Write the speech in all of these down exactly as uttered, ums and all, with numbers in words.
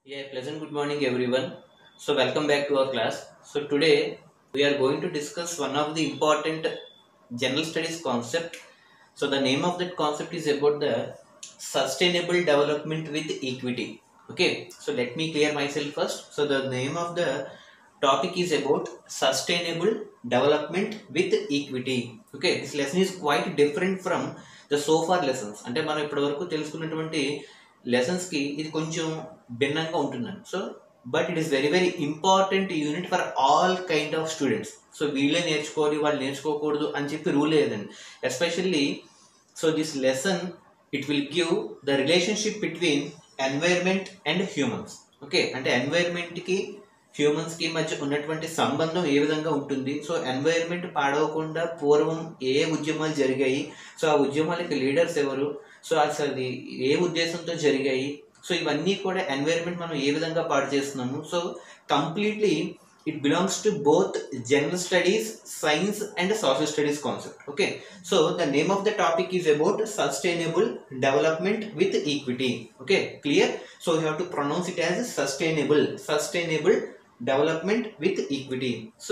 Yeah, pleasant good morning everyone. So welcome back to our class. So today we are going to discuss one of the important general studies concept. So the name of that concept is about the sustainable development with equity. Okay, so let me clear myself first. So the name of the topic is about sustainable development with equity. Okay, this lesson is quite different from the so far lessons. అంటే మనం ఇప్పటివరకు తెలుసుకున్నటువంటి lessons కి ఇది కొంచెం భిన్నంగా ఉంటుందండి. So but it is very very important unit for all kind of students. So వీళ్ళే నేర్చుకోవాలి వాళ్ళు నేర్చుకోకూడదు అని చెప్పి రూల్ లేదండి. Especially so this lesson it will give the relationship between environment and humans. Okay, అంటే ఎన్వైర్మెంట్కి హ్యూమన్స్కి మధ్య ఉన్నటువంటి సంబంధం ఏ విధంగా ఉంటుంది. సో ఎన్వైర్మెంట్ పాడవకుండా పూర్వం ఏ ఉద్యమాలు జరిగాయి, సో ఆ ఉద్యమాలకి లీడర్స్ ఎవరు, సో అసలు అది ఏ ఉద్దేశంతో జరిగాయి, సో ఇవన్నీ కూడా ఎన్వైర్మెంట్ మనం ఏ విధంగా పాడు చేస్తున్నాము. So completely it belongs to both general studies, science and social studies concept. Okay, so the name of the topic is about sustainable development with equity. Okay, clear. So you have to pronounce it as sustainable sustainable development with equity. So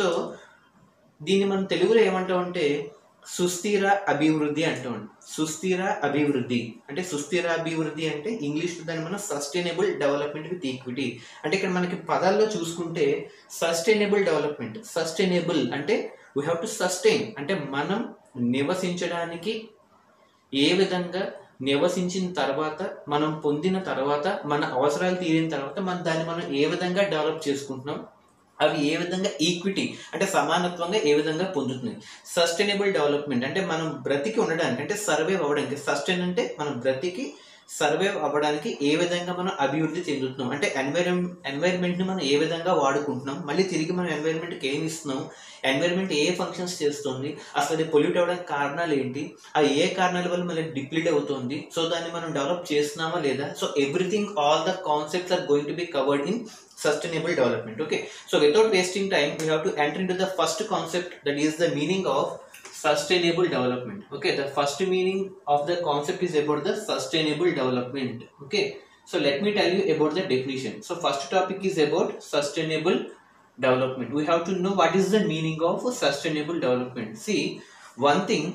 దీన్ని మనం తెలుగులో ఏమంటామంటే సుస్థిర అభివృద్ధి అంటామండి. సుస్థిర అభివృద్ధి అంటే సుస్థిర అభివృద్ధి అంటే ఇంగ్లీష్లో దాన్ని మనం సస్టైనబుల్ డెవలప్మెంట్ విత్ ఈక్విటీ అంటే ఇక్కడ మనకి పదాల్లో చూసుకుంటే సస్టైనబుల్ డెవలప్మెంట్, సస్టైనబుల్ అంటే వీ హ్యావ్ టు సస్టైన్ అంటే మనం నివసించడానికి ఏ విధంగా నివసించిన తర్వాత మనం పొందిన తర్వాత మన అవసరాలు తీరిన తర్వాత మన దాన్ని మనం ఏ విధంగా డెవలప్ చేసుకుంటున్నాం, అవి ఏ విధంగా ఈక్విటీ అంటే సమానత్వంగా ఏ విధంగా పొందుతున్నాయి. సస్టైనబుల్ డెవలప్మెంట్ అంటే మనం బ్రతికి ఉండడానికి అంటే సర్వైవ్ అవ్వడానికి, సస్టైన్ అంటే మనం బ్రతికి సర్వైవ్ అవ్వడానికి ఏ విధంగా మనం అభివృద్ధి చెందుతున్నాం అంటే ఎన్వైరన్ ఎన్వైర్న్మెంట్ని మనం ఏ విధంగా వాడుకుంటున్నాం, మళ్ళీ తిరిగి మనం ఎన్వైర్న్మెంట్కి ఏమి ఇస్తున్నాం, ఎన్వైర్న్మెంట్ ఏ ఫంక్షన్స్ చేస్తుంది, అసలు అది పొల్యూట్ అవ్వడానికి కారణాలు ఏంటి, అది ఏ కారణాల వల్ల మళ్ళీ డిప్లీట్ అవుతుంది, సో దాన్ని మనం డెవలప్ చేస్తున్నామా లేదా. So everything all the concepts are going to be covered in sustainable development. Okay, so without wasting time we have to enter into the first concept, that is the meaning of sustainable development. Okay, the first meaning of the concept is about the sustainable development. Okay, so let me tell you about the definition. So first topic is about sustainable development. We have to know what is the meaning of sustainable development. See, one thing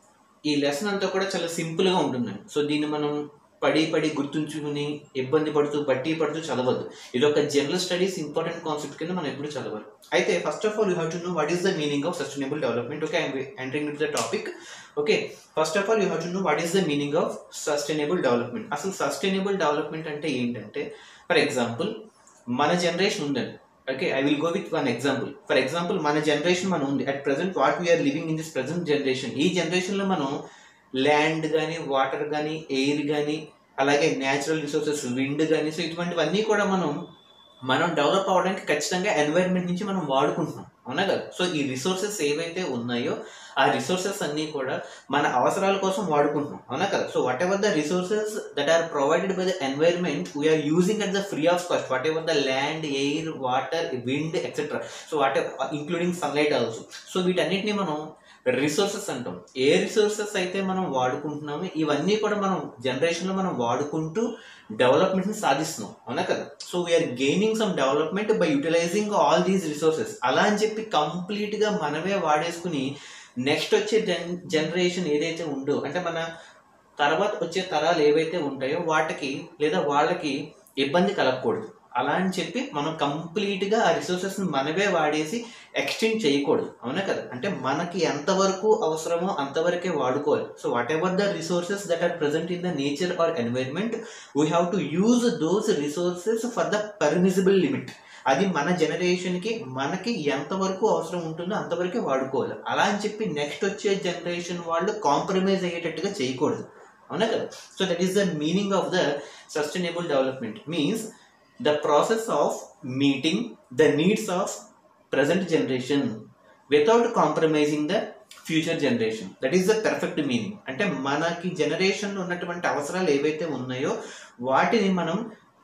ఈ lesson అంతా కూడా చాలా సింపుల్గా ఉంటుందండి. So దీన్ని మనం పడి పడి గుర్తుంచుకుని ఇబ్బంది పడుతూ బట్టి పడుతూ చదవద్దు. ఇది ఒక జనరల్ స్టడీస్ ఇంపార్టెంట్ కాన్సెప్ట్ కింద మనం ఎప్పుడు చదవాలి. అయితే first of all you have to know what is the meaning of sustainable development. Okay, I'm entering in the topic. Okay, first of all you have to know what is the meaning of sustainable development. అసలు sustainable development అంటే ఏంటంటే, for example మన generation ఉందండి. Okay, I will go with one example. For example మన generation మనం ఉంది. At present what we're living in this present generation. ఈ జనరేషన్లో మనం ల్యాండ్ కానీ, వాటర్ కానీ, ఎయిర్ కానీ, అలాగే న్యాచురల్ రిసోర్సెస్, విండ్ కానీ, సో ఇటువంటివన్నీ కూడా మనం మనం డెవలప్ అవ్వడానికి ఖచ్చితంగా ఎన్వైర్న్మెంట్ నుంచి మనం వాడుకుంటున్నాం, అవునా కదా. సో ఈ రిసోర్సెస్ ఏవైతే ఉన్నాయో ఆ రిసోర్సెస్ అన్నీ కూడా మన అవసరాల కోసం వాడుకుంటున్నాం, అవునా కదా. So whatever the resources that are provided by the environment we're using at the free of cost. Whatever the land, air, water, wind etcetera, so what including sunlight also. So వీటన్నిటిని మనం resources అంటాం. ఏ resources అయితే మనం వాడుకుంటున్నామో ఇవన్నీ కూడా మనం జనరేషన్లో మనం వాడుకుంటూ డెవలప్మెంట్ని సాధిస్తున్నాం, అవునా కదా. So we're gaining some development by utilising all these resources. అలా అని చెప్పి కంప్లీట్గా మనమే వాడేసుకుని నెక్స్ట్ వచ్చే జన్ జనరేషన్ ఏదైతే ఉందో అంటే మన తర్వాత వచ్చే తరాలు ఏవైతే ఉంటాయో వాటికి లేదా వాళ్ళకి ఇబ్బంది కలగకూడదు. అలా అని చెప్పి మనం కంప్లీట్గా ఆ రిసోర్సెస్ని మనమే వాడేసి ఎక్స్టెండ్ చేయకూడదు, అవునా కదా. అంటే మనకి ఎంతవరకు అవసరమో అంతవరకే వాడుకోవాలి. So whatever the resources that are present in the nature or environment we have to use those resources for the permissible limit. అది మన జనరేషన్కి మనకి ఎంతవరకు అవసరం ఉంటుందో అంతవరకే వాడుకోవాలి. అలా అని చెప్పి నెక్స్ట్ వచ్చే జనరేషన్ వాళ్ళు కాంప్రమైజ్ అయ్యేటట్టుగా చేయకూడదు, అవునా కదా. So that is the meaning of the sustainable development. Means the process of meeting the needs of present generation without compromising the future generation. That is the perfect meaning. అంటే మనకి generation ఉన్నటువంటి అవసరాలు ఏవైతే ఉన్నాయో వాటిని మనం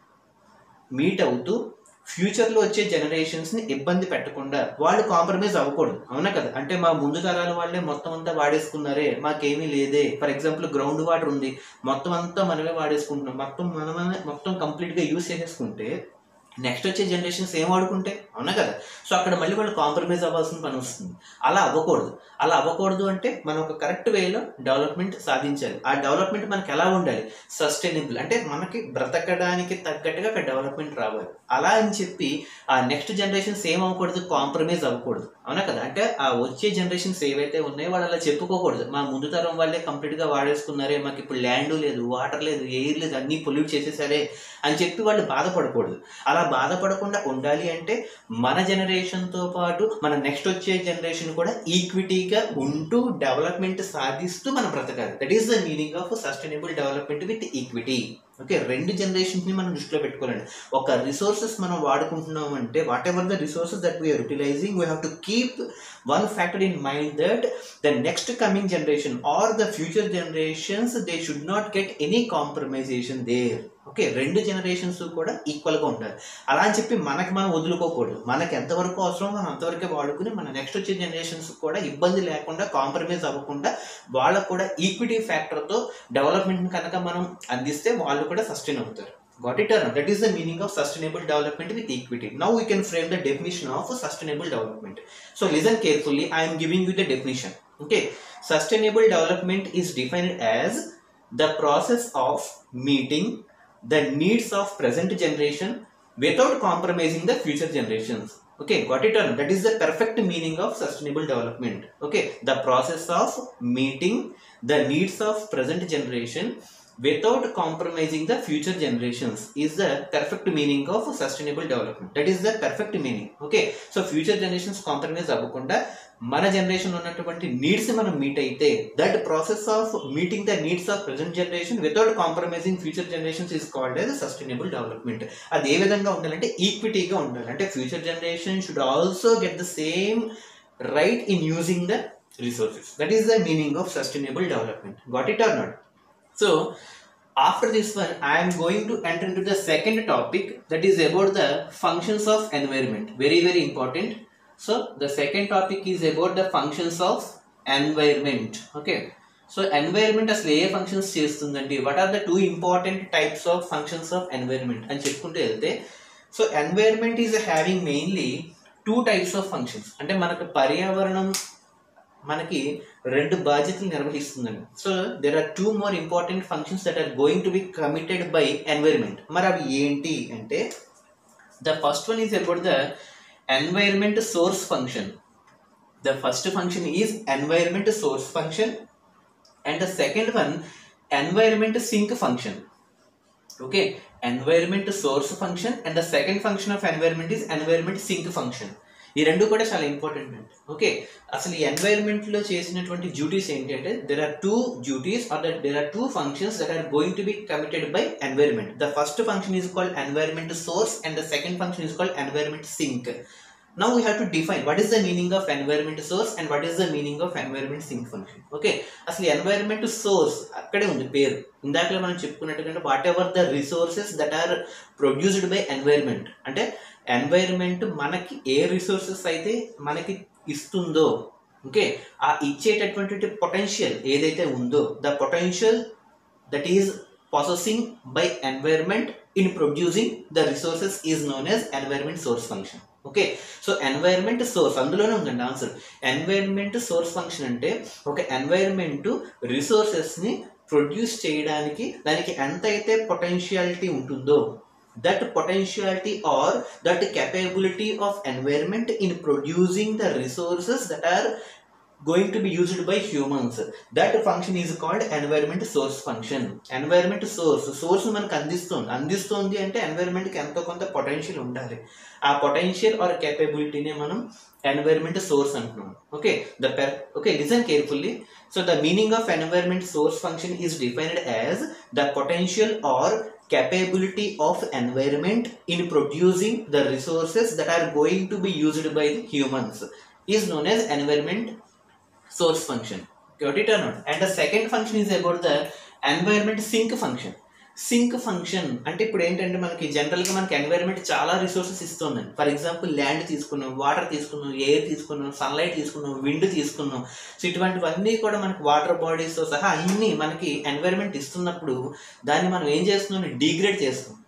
మీట్ అవుతూ ఫ్యూచర్లో వచ్చే జనరేషన్స్ని ఇబ్బంది పెట్టకుండా వాళ్ళు కాంప్రమైజ్ అవ్వకూడదు, అవునా కదా. అంటే మా ముందు తరాల వాళ్ళే మొత్తం అంతా వాడేసుకున్నారే, మాకేమీ లేదే. ఫర్ ఎగ్జాంపుల్ గ్రౌండ్ వాటర్ ఉంది, మొత్తం అంతా మనమే వాడేసుకుంటున్నాం, మొత్తం మనమే మొత్తం కంప్లీట్గా యూజ్ చేసేసుకుంటే నెక్స్ట్ వచ్చే జనరేషన్స్ ఏం వాడుకుంటే, అవునా కదా. సో అక్కడ మళ్ళీ వాళ్ళు కాంప్రమైజ్ అవ్వాల్సిన పని వస్తుంది. అలా అవ్వకూడదు. అలా అవ్వకూడదు అంటే మనం ఒక కరెక్ట్ వేలో డెవలప్మెంట్ సాధించాలి. ఆ డెవలప్మెంట్ మనకి ఎలా ఉండాలి, సస్టైనబుల్, అంటే మనకి బ్రతకడానికి తగ్గట్టుగా అక్కడ డెవలప్మెంట్ రావాలి. అలా అని చెప్పి ఆ నెక్స్ట్ జనరేషన్స్ ఏం అవ్వకూడదు, కాంప్రమైజ్ అవ్వకూడదు, అవునా కదా. అంటే ఆ వచ్చే జనరేషన్స్ ఏవైతే ఉన్నాయో వాళ్ళు అలా చెప్పుకోకూడదు, మా ముందు తరం వాళ్ళే కంప్లీట్గా వాడేసుకున్నారే, మాకు ఇప్పుడు ల్యాండ్ లేదు, వాటర్ లేదు, ఎయిర్ లేదు, అన్నీ పొల్యూట్ చేసేసారే అని చెప్పి వాళ్ళు బాధపడకూడదు. అలా బాధపడకుండా ఉండాలి అంటే మన జనరేషన్తో పాటు మన నెక్స్ట్ వచ్చే జనరేషన్ కూడా ఈక్విటీగా ఉంటూ డెవలప్మెంట్ సాధిస్తూ మనం బ్రతకాలి. That is the meaning of sustainable development with equity. Okay, రెండు జనరేషన్స్ని మనం దృష్టిలో పెట్టుకోవాలండి. ఒక రిసోర్సెస్ మనం వాడుకుంటున్నాం అంటే whatever the resources that we're utilising, we have to keep one factor in mind that the next coming generation or the future generations they should not get any compromisation there. Okay, రెండు generations కూడా ఈక్వల్గా ఉండాలి. అలా అని చెప్పి మనకి మనం వదులుకోకూడదు. మనకి ఎంతవరకు అవసరం మనం అంతవరకే వాడుకుని మన నెక్స్ట్ వచ్చే జనరేషన్స్ కూడా ఇబ్బంది లేకుండా, కాంప్రమైజ్ అవ్వకుండా వాళ్ళకు కూడా ఈక్విటీ ఫ్యాక్టర్తో డెవలప్మెంట్ కనుక మనం అందిస్తే వాళ్ళు కూడా సస్టైన్ అవుతారు. Got it or not? That is the meaning of sustainable development with equity. Now we can frame the definition of sustainable development. So listen carefully. I am giving you the definition. Okay, sustainable development is defined as the process of meeting the needs of present generation without compromising the future generations. Okay, got it or not? That is the perfect meaning of sustainable development. Okay, the process of meeting the needs of present generation without compromising the future generations is the perfect meaning of sustainable development. That is the perfect meaning. Okay, so future generations compromise అవ్వకుండా మన generation ఉన్నటువంటి needs మనం meet అయితే, that process of meeting the needs of present generation without compromising future generations is called as sustainable development. అది ఏ విధంగా ఉండాలంటే ఈక్విటీగా ఉండాలి. అంటే future generation should also get the same right in using the resources. That is the meaning of sustainable development. Got it or not? So after this one I am going to enter into the second topic, that is about the functions of environment. Very very important. So the second topic is about the functions of environment. Okay, so environment asle ఏ functions చేస్తుందండి, what are the two important types of functions of environment అని చెప్పుకుంటూ వెళ్తే, so environment is having mainly two types of functions. అంటే మనకు పర్యావరణం మనకి రెండు బాధ్యతలు నిర్వహిస్తుందండి. So there are two more important functions that are going to be committed by environment. మరి అవి ఏంటి అంటే, the first one is about the environment source function. The first function is environment source function and the second one environment sink function. Okay, environment source function and the second function of environment is environment sink function. ఈ రెండు కూడా చాలా important అండి. Okay, అసలు ఈ ఎన్వైర్న్మెంట్లో చేసినటువంటి duties ఏంటి అంటే, there are two duties are that there are two functions that are going to be committed by environment. The first function is called environment source and the second function is called environment sink. Now we have to define what is the meaning of environment source and what is the meaning of environment sink function. Okay, అసలు environment source అక్కడే ఉంది పేరు. ఇందాకలో మనం చెప్పుకున్నట్టుగా whatever the resources that are produced by environment, అంటే environment మనకి ఏ రిసోర్సెస్ అయితే మనకి ఇస్తుందో, ఓకే, ఆ ఇచ్చేటటువంటి పొటెన్షియల్ ఏదైతే ఉందో, the potential that is possessing by environment in producing the resources is known as environment source function. Okay, so environment source అందులోనే ఉందండి ఆన్సర్. ఎన్వైర్న్మెంట్ సోర్స్ ఫంక్షన్ అంటే ఒక ఎన్వైర్న్మెంట్ రిసోర్సెస్ని ప్రొడ్యూస్ చేయడానికి దానికి ఎంత అయితే పొటెన్షియాలిటీ ఉంటుందో, that potentiality or that capability of environment in producing the resources that are going to be used by humans, that function is called environment source function. Environment source source మనకు అందిస్తుంది అందిస్తుంది అంటే ఎన్వైర్న్మెంట్కి ఎంతో కొంత పొటెన్షియల్ ఉండాలి. ఆ potential or క్యాపబిలిటీనే మనం ఎన్వైర్న్మెంట్ సోర్స్ అంటున్నాం. Okay, the per okay listen carefully. So the meaning of environment source function is defined as the potential or capability of environment in producing the resources that are going to be used by the humans is known as environment source function. Got it or not? And the second function is about the environment sink function. Sink function అంటే ఇప్పుడు ఏంటంటే మనకి జనరల్గా మనకి environment చాలా resources ఇస్తుందండి. For example land తీసుకున్నాం, water తీసుకున్నాం, ఎయిర్ తీసుకున్నాం, సన్లైట్ తీసుకున్నాం, విండ్ తీసుకున్నాం. సో ఇటువంటివన్నీ కూడా మనకి వాటర్ బాడీస్తో సహా అన్నీ మనకి ఎన్వైర్న్మెంట్ ఇస్తున్నప్పుడు దాన్ని మనం ఏం చేస్తున్నాం, డిగ్రేడ్ చేస్తాం.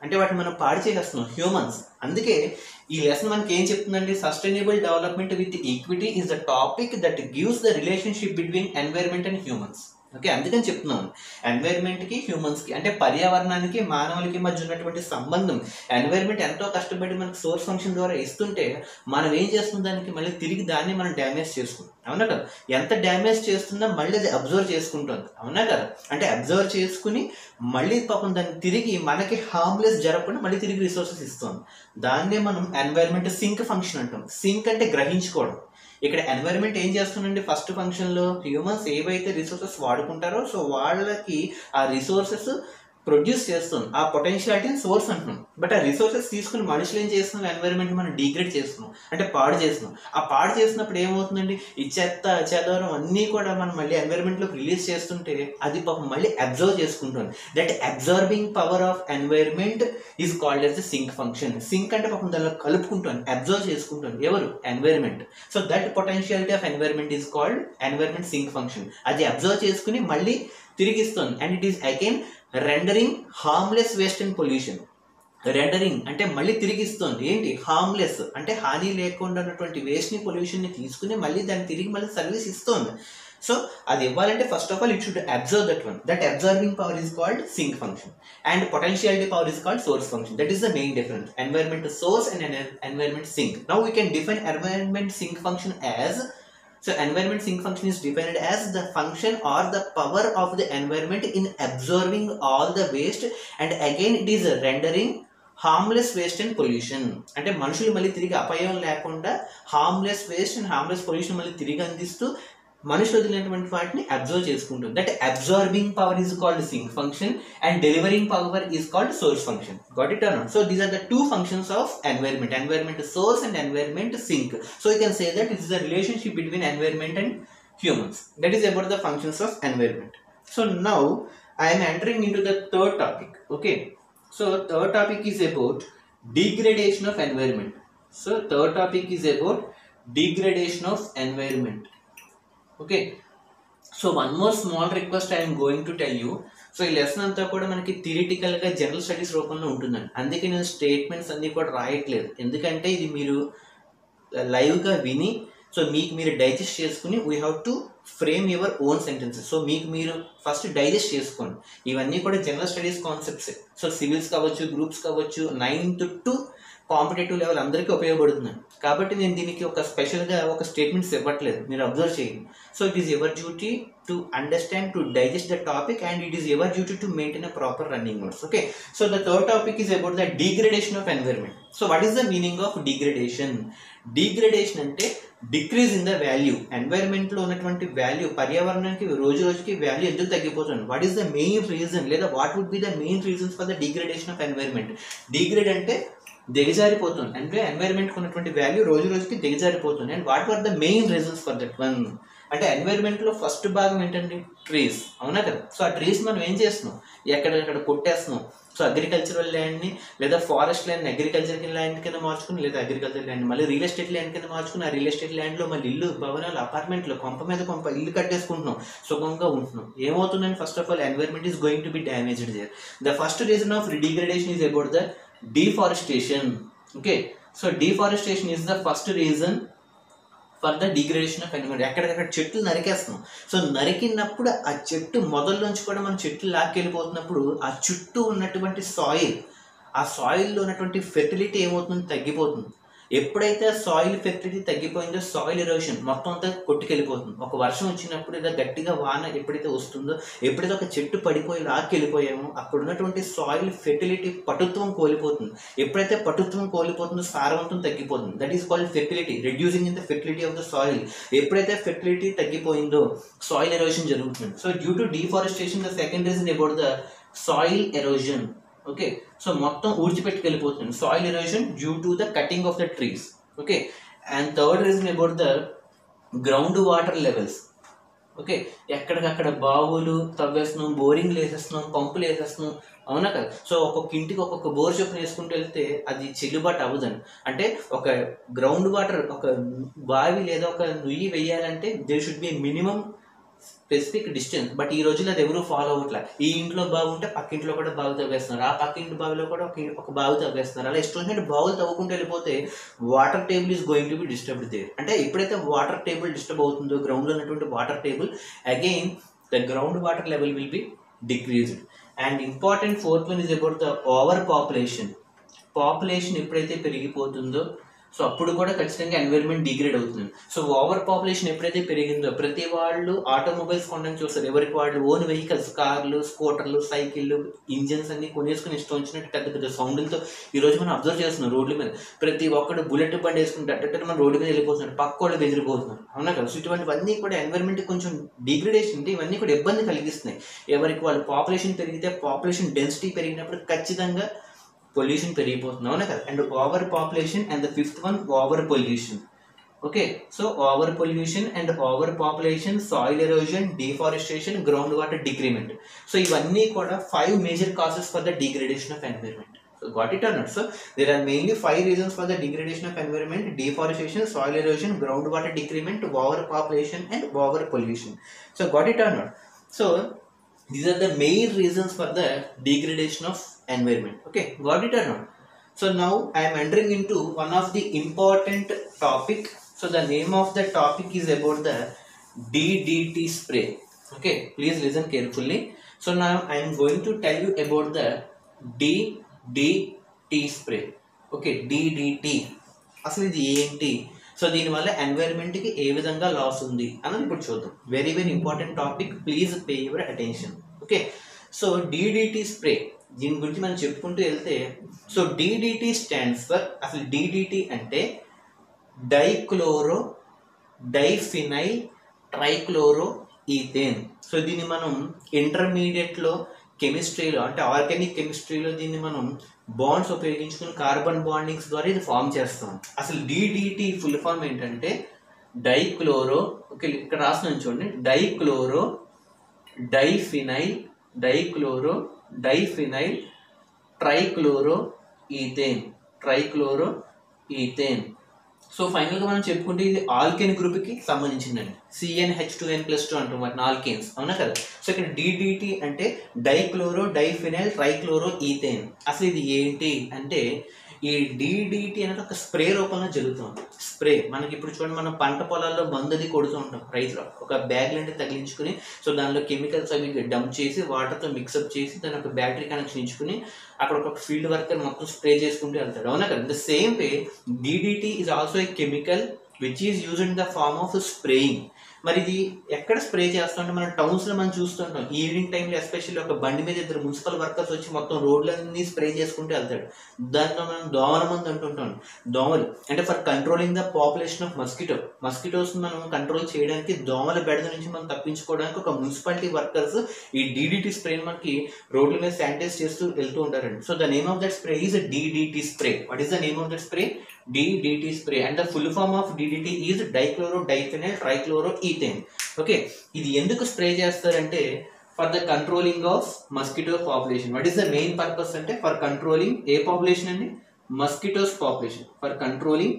అంటే వాటిని మనం పాడు చేసేస్తున్నాం హ్యూమన్స్. అందుకే ఈ లెసన్ మనకి ఏం చెప్తుందండి, sustainable development with equity is the topic that gives the relationship between environment and humans. Okay, అందుకని చెప్తున్నాను ఎన్వైర్న్మెంట్కి హ్యూమన్స్కి అంటే పర్యావరణానికి మానవులకి మధ్య ఉన్నటువంటి సంబంధం. ఎన్వైర్న్మెంట్ ఎంతో కష్టపడి మనకి సోర్స్ ఫంక్షన్ ద్వారా ఇస్తుంటే మనం ఏం చేస్తున్నాం, దానికి మళ్ళీ తిరిగి దాన్ని మనం డ్యామేజ్ చేసుకుంటాం. అవునా కదా? ఎంత డ్యామేజ్ చేస్తుందో మళ్ళీ అది అబ్జర్వ్ చేసుకుంటుంది. అవునా కదా? అంటే అబ్జర్వ్ చేసుకుని మళ్ళీ పాపం దాన్ని తిరిగి మనకి హార్మ్లెస్ జరగకుండా మళ్ళీ తిరిగి రిసోర్సెస్ ఇస్తుంది. దాన్నే మనం ఎన్వైర్న్మెంట్ సింక్ ఫంక్షన్ అంటాం. సింక్ అంటే గ్రహించుకోవడం. ఇక్కడ ఎన్వైర్న్మెంట్ ఏం చేస్తుందండి, ఫస్ట్ ఫంక్షన్లో హ్యూమన్స్ ఏవైతే రిసోర్సెస్ వాడుకుంటారో సో వాళ్ళకి ఆ రిసోర్సెస్ ప్రొడ్యూస్ చేస్తుంది. ఆ పొటెన్షియాలిటీని సోర్స్ అంటున్నాం. బట్ ఆ రిసోర్సెస్ తీసుకుని మనుషులు ఏం చేస్తున్నాం, ఎన్వైర్న్మెంట్ మనం డిగ్రేడ్ చేస్తున్నాం, అంటే పాడు చేస్తున్నాం. ఆ పాడు చేసినప్పుడు ఏమవుతుందండి, ఈ చెత్త చెదరం అన్నీ కూడా మనం మళ్ళీ ఎన్వైర్న్మెంట్లోకి రిలీజ్ చేస్తుంటే అది పాపం మళ్ళీ అబ్జర్వ్ చేసుకుంటుంది. That observing power of environment is called as the sink function. Sink అంటే పాపం దానిలో కలుపుకుంటుంది, అబ్జర్వ్ చేసుకుంటుంది. ఎవరు? Environment. So that potentiality of environment is called environment sink function. అది అబ్జర్వ్ చేసుకుని మళ్ళీ తిరిగిస్తుంది. And it is again rendering harmless waste and pollution. Rendering అంటే మళ్ళీ తిరిగిస్తుంది. ఏంటి? హార్మ్లెస్ అంటే హాని లేకుండా ఉన్నటువంటి వేస్ట్ని పొల్యూషన్ని తీసుకుని మళ్ళీ దాన్ని తిరిగి మళ్ళీ సర్వీస్ ఇస్తుంది. సో అది ఇవ్వాలంటే first of all it should observe that one. That observing power is called sink function and potentiality power is called source function. That is the main difference. Environment source and environment sink. Now we can define environment sink function as, so environment sink function is defined as the function or the power of the environment in absorbing all the waste and again it is rendering harmless waste and pollution. అంటే మనుషులు మళ్ళీ తిరిగి అపాయం లేకుండా harmless waste and harmless pollution మళ్ళీ తిరిగి అందిస్తూ మనుషులు వదిలినటువంటి వాటిని అబ్జర్వ్ చేసుకుంటుంది. That absorbing power is called sink function and delivering power is called source function. Got it or not? So these are the two functions of environment, environment source and environment sink. So you can say that it is the relationship between environment and humans. That is about the functions of environment. So now I am entering into the third topic. Okay, so third topic is about degradation of environment. So third topic is about degradation of environment. Okay, so one more small request I'm going to tell you. So ఈ lesson అంతా కూడా మనకి థియరిటికల్గా general studies రూపంలో ఉంటుందండి. అందుకే నేను statements అన్నీ కూడా రాయట్లేదు, ఎందుకంటే ఇది మీరు లైవ్గా విని సో మీకు మీరు డైజెస్ట్ చేసుకుని we have to frame your own sentences. So మీకు మీరు ఫస్ట్ డైజెస్ట్ చేసుకోండి. ఇవన్నీ కూడా general studies concepts. So civils కావచ్చు, గ్రూప్స్ కావచ్చు, నైన్త్ టు కాంపిటేటివ్ లెవెల్ అందరికీ ఉపయోగపడుతున్నాను. కాబట్టి నేను దీనికి ఒక స్పెషల్గా ఒక స్టేట్మెంట్స్ ఇవ్వట్లేదు, మీరు అబ్జర్వ్ చేయండి. So it is your duty to understand, to digest the topic and it is your duty to maintain a proper running notes. Okay, so the third topic is about the degradation of environment. So what is the meaning of degradation? Degradation అంటే decrease in the value. ఎన్వైర్న్మెంట్లో ఉన్నటువంటి value, పర్యావరణానికి రోజు రోజుకి value ఎందుకు తగ్గిపోతుంది? What is the main reason లేదా what would be the main reasons for the degradation of environment? Degrade అంటే దిగజారిపోతుంది, అంటే ఎన్వైర్న్మెంట్కి ఉన్నటువంటి వాల్యూ రోజు రోజుకి దిగజారిపోతుంది. And what are the main reasons for that one? అంటే ఎన్వైర్న్మెంట్లో ఫస్ట్ భాగం ఏంటండి? ట్రీస్. అవునా కదా? సో ఆ ట్రీస్ మనం ఏం చేస్తున్నాం? ఎక్కడెక్కడ కొట్టేస్తున్నాం. సో అగ్రికల్చరల్ ల్యాండ్ని లేదా ఫారెస్ట్ ల్యాండ్ని అగ్రికల్చర్ ల్యాండ్ కింద మార్చుకుని, లేదా అగ్రికల్చర్ ల్యాండ్ మళ్ళీ రియల్ ఎస్టేట్ ల్యాండ్ కింద మార్చుకుని, ఆ రియల్ ఎస్టేట్ ల్యాండ్లో మళ్ళీ ఇల్లు, భవనాలు, అపార్ట్మెంట్లు, కొంప మీద కొంప ఇల్లు కట్టేసుకుంటున్నాం, సుఖంగా ఉంటున్నాం. ఏమవుతుందని first of all environment is going to be damaged there. The first reason of degradation is about the deforestation. Okay, so deforestation is the first reason for the degradation of environment. ఎక్కడికక్కడ చెట్లు నరికేస్తున్నాం. So నరికినప్పుడు ఆ చెట్టు మొదల్లోంచి కూడా మనం చెట్లు లాక్కెళ్ళిపోతున్నప్పుడు ఆ చుట్టూ ఉన్నటువంటి సాయిల్, ఆ సాయిల్లో ఉన్నటువంటి ఫెర్టిలిటీ ఏమవుతుంది? తగ్గిపోతుంది. ఎప్పుడైతే సాయిల్ ఫెర్టిలిటీ తగ్గిపోయిందో సాయిల్ ఎరోషన్ మొత్తం అంతా కొట్టుకెళ్ళిపోతుంది. ఒక వర్షం వచ్చినప్పుడు లేదా గట్టిగా వాన ఎప్పుడైతే వస్తుందో, ఎప్పుడైతే ఒక చెట్టు పడిపోయి లాక్కెళ్ళిపోయామో అక్కడ ఉన్నటువంటి సాయిల్ ఫెర్టిలిటీ, పటుత్వం కోల్పోతుంది. ఎప్పుడైతే పటుత్వం కోల్పోతుందో సారవంతం తగ్గిపోతుంది. That is called fertility, reducing in the fertility of the soil. ఎప్పుడైతే ఫెర్టిలిటీ తగ్గిపోయిందో సాయిల్ ఎరోషన్ జరుగుతుంది. So due to deforestation the second reason about the soil erosion. Okay, so మొత్తం ఊడ్చిపెట్టుకెళ్ళిపోతుంది. Soil erosion due to the cutting of the trees. Okay, and third reason about the ground water levels. Okay, ఎక్కడికక్కడ బావులు తవ్వేస్తున్నాం, బోరింగ్లు వేసేస్తున్నాం, పంపులు వేసేస్తున్నాం. అవునా కదా? So ఒక్కొక్క ఇంటికి ఒక్కొక్క బోర్ చొప్పున వేసుకుంటూ వెళ్తే అది చెల్లుబాటు అవ్వదని. అంటే ఒక గ్రౌండ్ వాటర్, ఒక బావి లేదా ఒక నుయ్యి వేయాలంటే there should be minimum specific distance. But ఈ రోజుల్లో అది ఎవరు ఫాలో అవ్వట్లే. ఈ ఇంట్లో బాగుంటే పక్కింట్లో కూడా బావి తవ్వేస్తున్నారు, ఆ పక్కింటి బావిలో కూడా ఒక ఒక బావి తవ్వేస్తున్నారు. అలా ఇష్టం వచ్చినట్టు బావులు తవ్వుకుంటూ వెళ్ళిపోతే water table is going to be disturbed there. అంటే ఎప్పుడైతే వాటర్ టేబుల్ డిస్టర్బ్ అవుతుందో, గ్రౌండ్లో ఉన్నటువంటి water table, again the ground water level will be decreased. And important fourth one is about the over population. Population ఎప్పుడైతే పెరిగిపోతుందో so అప్పుడు కూడా ఖచ్చితంగా ఎన్విరాన్మెంట్ డిగ్రేడ్ అవుతుంది. సో ఓవర్ పాపులేషన్ ఎప్పుడైతే పెరిగిందో ప్రతి వాళ్ళు ఆటోమొబైల్స్ కొనడానికి చూస్తారు. ఎవరికి వాళ్ళు ఓన్ వెహికల్స్, కార్లు, స్కూటర్లు, సైకిళ్ళు, ఇంజిన్స్ అన్ని కొనేసుకుని ఇష్టం వచ్చినట్టు పెద్ద పెద్ద సౌండ్లతో ఈ రోజు మనం అబ్జర్వ్ చేస్తున్నాం రోడ్ల మీద. ప్రతి ఒక్కడు బుల్లెట్ బండి వేసుకుంటే అట్టట్టు మనం రోడ్డు మీద వెళ్ళిపోతున్నారు, పక్క వాళ్ళు బెదిరిపోతున్నారు. అవునా కదా? సో ఇటువంటివన్నీ కూడా ఎన్విరాన్మెంట్ కొంచెం డిగ్రేడేషన్ అంటే ఇవన్నీ కూడా ఇబ్బంది కలిగిస్తున్నాయి. ఎవరికి వాళ్ళు పాపులేషన్ పెరిగితే, పాపులేషన్ డెన్సిటీ పెరిగినప్పుడు ఖచ్చితంగా పొల్యూషన్ పెరిగిపోతుంది. అవునా కదా? And over population and the fifth one over pollution. Okay, so over pollution and over population, soil erosion, deforestation, ground water decrement. So ఇవన్నీ కూడా five major causes for the degradation of environment. So got it or not? So there are mainly five reasons for the degradation of environment: deforestation, soil erosion, groundwater decrement, overpopulation and over pollution. So got it or not? So these are the main reasons for the degradation of environment. Okay, got it or not? So now I am entering into one of the important topic. So the name of the topic is about the D D T spray. Okay, please listen carefully. So now I am going to tell you about the D D T spray. Okay, D D T అసలు ఇది ఏంటి, so దీనివల్ల ఎన్వైరన్మెంట్కి ఏ విధంగా loss ఉంది అన్నది ఇప్పుడు చూద్దాం. Very very important topic, please pay your attention. Okay, so D D T spray దీని గురించి మనం చెప్పుకుంటూ వెళ్తే, so D D T stands for, అసలు D D T అంటే dichloro diphenyl trichloro ethane. So దీన్ని మనం ఇంటర్మీడియట్లో కెమిస్ట్రీలో అంటే ఆర్గానిక్ కెమిస్ట్రీలో దీన్ని మనం బాండ్స్ ఉపయోగించుకుని కార్బన్ బాండింగ్స్ ద్వారా ఇది ఫామ్ చేస్తాం. అసలు D D T full form ఏంటంటే డైక్లోరో, ఓకే ఇక్కడ రాసిన చూడండి, dichloro diphenyl dichloro diphenyl trichloro ethane trichloro ethane. So ఫైనల్గా మనం చెప్పుకుంటే ఇది ఆల్కేన్ గ్రూప్కి సంబంధించిందండి. C n H two n plus two అంటాం వాటిని ఆల్కేన్స్, అవునా కదా? సో ఇక్కడ D D T అంటే డైక్లోరో డైఫినైల్ ట్రైక్లోరో ఈథేన్. అసలు ఇది ఏంటి అంటే ఈ D D T అనేది ఒక స్ప్రే రూపంలో జరుగుతుంది. స్ప్రే మనకి ఇప్పుడు చూడండి, మనం పంట పొలాల్లో మందుది కొడుతూ ఉంటాం. రైతులు ఒక బ్యాగ్ లాంటి తగిలించుకుని సో దానిలో కెమికల్స్ అవి డంప్ చేసి వాటర్తో మిక్సప్ చేసి దాని ఒక బ్యాటరీ కనెక్షన్ ఇచ్చుకుని అక్కడ ఒక ఫీల్డ్ వర్కర్ మొత్తం స్ప్రే చేసుకుంటూ వెళ్తాడు, అవునా కదా? The same way D D T is also a chemical which is used in the form of spraying. మరి ఇది ఎక్కడ స్ప్రే చేస్తుంటే మనం టౌన్స్లో మనం చూస్తుంటాం. ఈవినింగ్ టైంలో ఎస్పెషల్లీ ఒక బండి మీద ఇద్దరు మున్సిపల్ వర్కర్స్ వచ్చి మొత్తం రోడ్లన్నీ స్ప్రే చేసుకుంటూ వెళ్తాడు. దాంట్లో మనం దోమల మందు అంటుంటాం. దోమలు అంటే for controlling the population of mosquito. Mosquitos మనం కంట్రోల్ చేయడానికి, దోమల బెడద నుంచి మనం తప్పించుకోవడానికి ఒక మున్సిపాలిటీ వర్కర్స్ ఈ D D T స్ప్రే మనకి రోడ్ల మీద శానిటైజ్ చేస్తూ వెళ్తూ ఉంటారండి. So the name of that spray is D D T spray. What is the name of that spray? D D T spray, and the full form of D D T is dichloro-diphenyl trichloroethane. ఓకే, ఇది ఎందుకు spray చేస్తారంటే for the controlling of mosquito population. What is the main purpose అంటే for controlling a population అండి? Mosquitos population. For controlling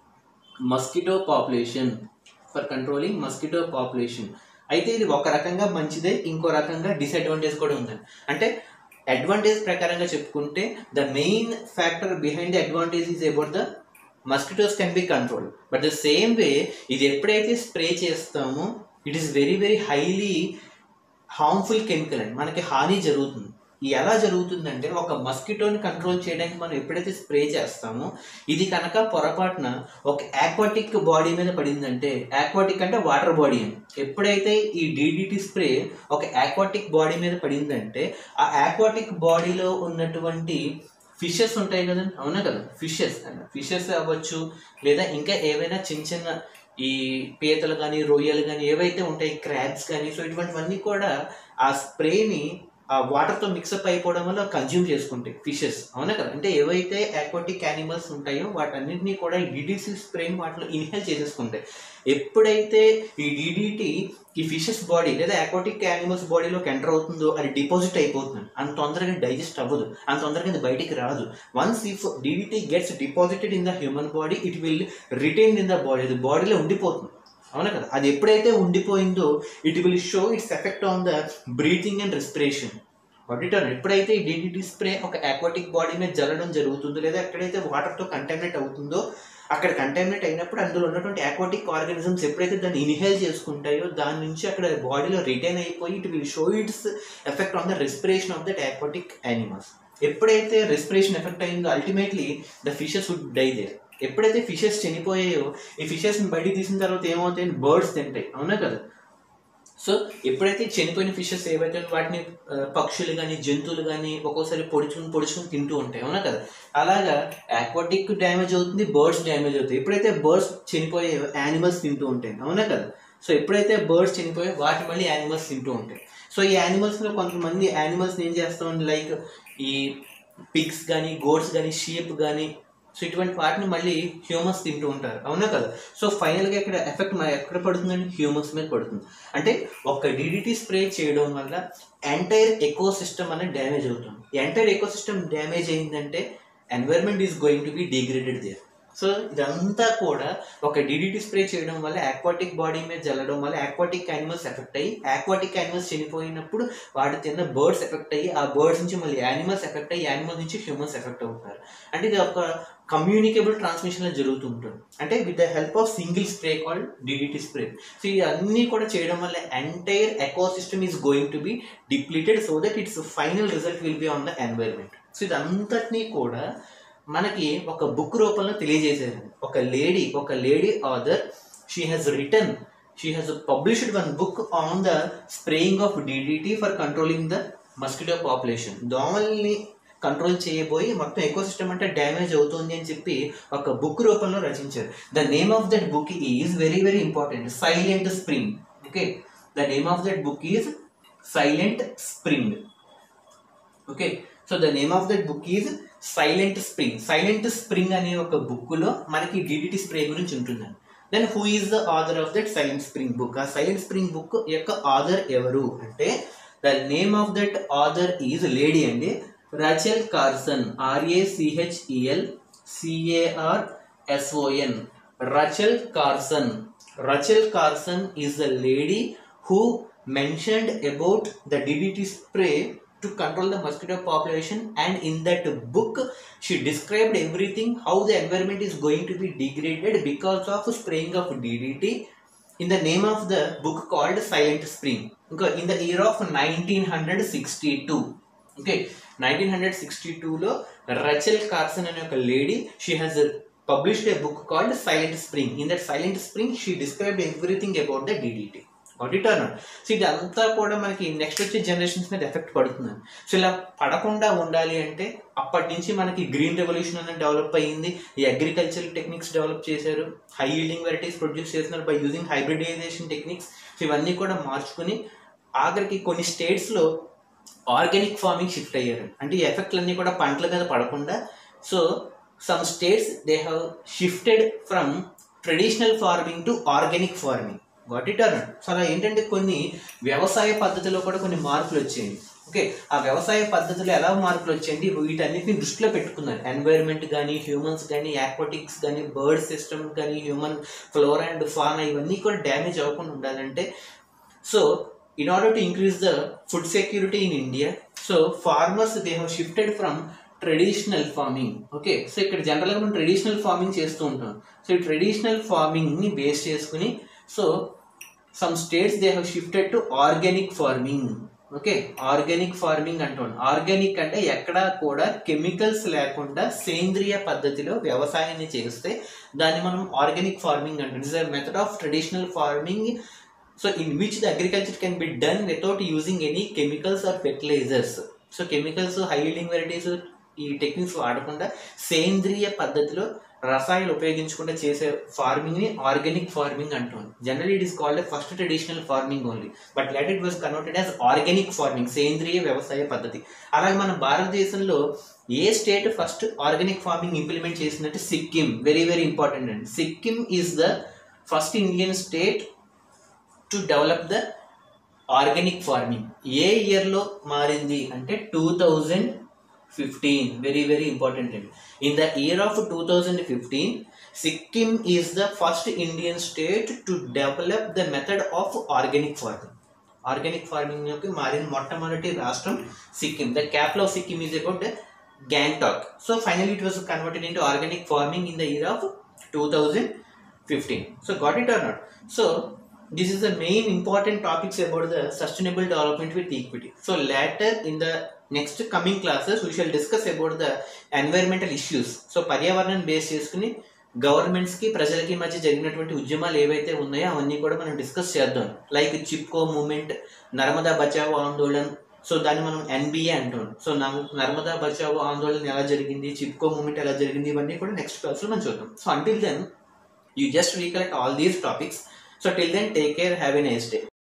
mosquito population for controlling mosquito population. అయితే ఇది ఒక రకంగా మంచిదే, ఇంకో రకంగా డిసడ్వాంటేజ్ కూడా ఉందండి. అంటే అడ్వాంటేజ్ ప్రకారంగా చెప్పుకుంటే the main factor behind the advantage is about the mosquitos can be control. But the same way ఇది ఎప్పుడైతే స్ప్రే చేస్తామో it is very very highly harmful chemical అండి, మనకి హాని జరుగుతుంది. ఎలా జరుగుతుందంటే ఒక మస్కిటోని కంట్రోల్ చేయడానికి మనం ఎప్పుడైతే స్ప్రే చేస్తామో ఇది కనుక పొరపాటున ఒక ఆక్వాటిక్ బాడీ మీద పడిందంటే, ఆక్వాటిక్ అంటే వాటర్ బాడీ అని, ఎప్పుడైతే ఈ D D T స్ప్రే ఒక ఆక్వాటిక్ బాడీ మీద పడిందంటే ఆ ఆక్వాటిక్ బాడీలో ఉన్నటువంటి ఫిషెస్ ఉంటాయి కదండి, అవునా కదా? ఫిషెస్ ఫిషెస్ అవ్వచ్చు లేదా ఇంకా ఏవైనా చిన్న చిన్న ఈ పీతలు కానీ రొయ్యలు కానీ ఏవైతే ఉంటాయి, క్రాబ్స్ కానీ, సో ఇటువంటివన్నీ కూడా ఆ స్ప్రేని ఆ వాటర్తో మిక్సప్ అయిపోవడం వల్ల కన్జ్యూమ్ చేసుకుంటాయి ఫిషెస్, అవునా కదా? అంటే ఏవైతే ఆక్వాటిక్ యానిమల్స్ ఉంటాయో వాటన్నింటినీ కూడా ఈ D D T స్ప్రేని వాటిలో ఇన్హేల్ చేసేసుకుంటాయి. ఎప్పుడైతే ఈ D D T ఈ ఫిషెస్ బాడీ లేదా ఆక్వాటిక్ యానిమల్స్ బాడీలోకి ఎంటర్ అవుతుందో అది డిపాజిట్ అయిపోతుంది. అంత తొందరగా డైజెస్ట్ అవ్వదు, అంత తొందరగా ఇది బయటికి రాదు. Once if D D T gets deposited in the human body it will retain in the body, అది బాడీలో ఉండిపోతుంది. అవునా కదా. అది ఎప్పుడైతే ఉండిపోయిందో it will show its effect on the breathing and respiration. ఆడిటర్ ఎప్పుడైతే ఈ డిడిటి స్ప్రే ఒక aquatic బాడీ మీద జల్లడం జరుగుతుందో లేదా ఎక్కడైతే వాటర్తో కంటామినేట్ అవుతుందో అక్కడ కంటామినేట్ అయినప్పుడు అందులో ఉన్నటువంటి aquatic ఆర్గానిజమ్స్ ఎప్పుడైతే దాన్ని ఇన్హేల్ చేసుకుంటాయో దాని నుంచి అక్కడ బాడీలో రిటైన్ అయిపోయి it will show its effect on the respiration of that aquatic animals. ఎప్పుడైతే రెస్పిరేషన్ ఎఫెక్ట్ అయిందో ultimately the fishes would die there. ఎప్పుడైతే ఫిషెస్ చనిపోయాయో ఈ ఫిషెస్ని బయటికి తీసిన తర్వాత ఏమవుతాయి, బర్డ్స్ తింటాయి. అవునా కదా. సో ఎప్పుడైతే చనిపోయిన ఫిషెస్ ఏవైతే వాటిని పక్షులు కానీ జంతువులు కానీ ఒక్కోసారి పొడుచుకుని పొడుచుకుని తింటూ ఉంటాయి. అవునా కదా. అలాగా aquatic డ్యామేజ్ అవుతుంది, బర్డ్స్ డ్యామేజ్ అవుతాయి. ఎప్పుడైతే బర్డ్స్ చనిపోయే యానిమల్స్ తింటూ ఉంటాయి. అవునా కదా. సో ఎప్పుడైతే బర్డ్స్ చనిపోయే వాటి మళ్ళీ యానిమల్స్ తింటూ ఉంటాయి. సో ఈ యానిమల్స్లో కొంతమంది యానిమల్స్ని ఏం చేస్తాం, లైక్ ఈ పిగ్స్ కానీ గోట్స్ కానీ షీప్ కానీ, సో ఇటువంటి వాటిని మళ్ళీ హ్యూమన్స్ తింటూ ఉంటారు. అవునా కదా. సో ఫైనల్గా ఇక్కడ ఎఫెక్ట్ ఎక్కడ పడుతుందండి, హ్యూమన్స్ మీద పడుతుంది. అంటే ఒక డిడిటి స్ప్రే చేయడం వల్ల ఎంటైర్ ఎకో సిస్టమ్ అనేది డ్యామేజ్ అవుతుంది. ఎంటైర్ ఎకో సిస్టమ్ డ్యామేజ్ అయిందంటే environment is going to be degraded there. So ఇదంతా కూడా ఒక డిడిటి స్ప్రే చేయడం వల్ల aquatic బాడీ మీద జల్లడం వల్ల aquatic యానిమల్స్ ఎఫెక్ట్ అయ్యి aquatic యానిమల్స్ చనిపోయినప్పుడు వాటి తిన్న బర్డ్స్ ఎఫెక్ట్ అయ్యి ఆ బర్డ్స్ నుంచి మళ్ళీ యానిమల్స్ ఎఫెక్ట్ అయ్యి యానిమల్స్ నుంచి హ్యూమన్స్ ఎఫెక్ట్ అవుతారు. అంటే ఇది ఒక కమ్యూనికేబుల్ ట్రాన్స్మిషన్ జరుగుతూ ఉంటుంది. అంటే with the help of single spray called DDT spray. So ఇవన్నీ కూడా చేయడం వల్ల entire ecosystem is going to be depleted so that its final result will be on the environment. So ఇదంతటినీ కూడా మనకి ఒక బుక్ రూపంలో తెలియజేశారు. ఒక లేడీ ఒక lady author she has written she has published one book on the spraying of DDT for controlling the mosquito population. దోమల్ని control చేయబోయి మొత్తం ఎకో సిస్టమ్ అంటే డ్యామేజ్ అవుతుంది అని చెప్పి ఒక బుక్ రూపంలో రచించారు. The name of that book is very very important, Silent Spring. Okay, the name of that book is Silent Spring. Okay, so the name of that book is Silent Spring. Silent Spring అనే ఒక book లో మనకి DDT spray గురించి ఉంటుందండి. Then who is the author of that Silent Spring book? ఆ Silent Spring book యొక్క author ఎవరు అంటే the name of that author is lady అండి, Rachel Carson. R A C H E L C A R S O N, Rachel Carson. Rachel Carson is the lady who mentioned about the D D T spray to control the mosquito population, and in that book she described everything how the environment is going to be degraded because of spraying of D D T in the name of the book called Silent Spring. Okay, in the year of nineteen sixty-two. Okay, nineteen sixty-two lo Rachel Carson అనే ఒక lady, she has published a book called Silent Spring. In that Silent Spring she described everything about the D D T. Auditor. So ఇదంతా కూడా మనకి next వచ్చే generations మీద effect పడుతుంది. So ఇలా పడకుండా ఉండాలి అంటే అప్పటి నుంచి మనకి గ్రీన్ రెవల్యూషన్ అనేది డెవలప్ అయ్యింది. ఈ అగ్రికల్చరల్ టెక్నిక్స్ డెవలప్ చేశారు, హై ఈల్డింగ్ వెరైటీస్ ప్రొడ్యూస్ చేస్తున్నారు by using hybridization techniques. So ఇవన్నీ కూడా మార్చుకుని ఆఖరికి కొన్ని స్టేట్స్లో ఆర్గానిక్ ఫార్మింగ్ షిఫ్ట్ అయ్యారు. అంటే ఈ ఎఫెక్ట్లన్నీ కూడా పంటల మీద పడకుండా. So some states they have shifted from traditional farming to organic farming. What it are. So అలా ఏంటంటే కొన్ని వ్యవసాయ పద్ధతిలో కూడా కొన్ని మార్పులు వచ్చాయి. ఓకే, ఆ వ్యవసాయ పద్ధతులు ఎలా మార్పులు వచ్చాయండి, వీటన్నిటిని దృష్టిలో పెట్టుకున్నారు. ఎన్వైర్న్మెంట్ కానీ, హ్యూమన్స్ కానీ, యాక్వాటిక్స్ కానీ, బర్డ్ సిస్టమ్ కానీ, హ్యూమన్ ఫ్లోరా అండ్ ఫానా ఇవన్నీ కూడా డ్యామేజ్ అవ్వకుండా ఉండాలంటే, so in order to increase the food security in India, so farmers they have shifted from traditional farming. Okay, so ఇక్కడ జనరల్గా మనం ట్రెడిషనల్ ఫార్మింగ్ చేస్తూ ఉంటాం. సో ఈ ట్రెడిషనల్ ఫార్మింగ్ని బేస్ చేసుకుని so some states they have shifted to organic farming. Okay, organic farming అంటాం. Organic అంటే ఎక్కడా కూడా కెమికల్స్ లేకుండా సేంద్రియ పద్ధతిలో వ్యవసాయాన్ని చేస్తే దాన్ని మనం ఆర్గానిక్ ఫార్మింగ్ అంటాం. It's a method of traditional farming, so in which the agriculture can be done without using any chemicals or fertilizers. So chemicals, high yielding varieties ఈ టెక్నిక్స్ వాడకుండా సేంద్రియ పద్ధతిలో రసాయనాలు ఉపయోగించకుండా చేసే ఫార్మింగ్ ని ఆర్గానిక్ ఫార్మింగ్ అంటాం. Generally it is called first traditional farming only, but let it was converted as organic farming, సేంద్రియ వ్యవసాయ పద్ధతి. అలాగే మన భారతదేశంలో ఏ state first organic farming implement చేసిందంటే సిక్కిం. వెరీ వెరీ ఇంపార్టెంట్ అండి. Sikkim is the first Indian state to develop the organic farming. ఏ ఇయర్లో మారింది అంటే two thousand fifteen. Very very important thing. In the year of two thousand fifteen, Sikkim is the first Indian state to develop the method of organic farming. Organic farming లోకి మారిన మొట్టమొదటి రాష్ట్రం Sikkim. The capital of Sikkim is about the Gangtok. So finally it was converted into organic farming in the year of two thousand fifteen. So got it or not? So this is the main important topics about the sustainable development with equity. So later in the next coming classes we shall discuss about the environmental issues. So పర్యావరణం base చేసుకుని governments కి ప్రజలకి మధ్య జరిగినటువంటి ఉద్యమాలు ఏవైతే ఉన్నాయో అవన్నీ కూడా మనం డిస్కస్ చేద్దాం. Like Chipko movement, Narmada Bachao Andolan. So దాన్ని మనం ఎన్బిఏ అంటాం. సో నర్మదా బచావో ఆందోళన ఎలా జరిగింది, చిప్కో మూమెంట్ ఎలా జరిగింది, ఇవన్నీ కూడా నెక్స్ట్ క్లాస్ లో మనం చూద్దాం. So until then you just recollect all these topics. So till then, take care, have a nice day.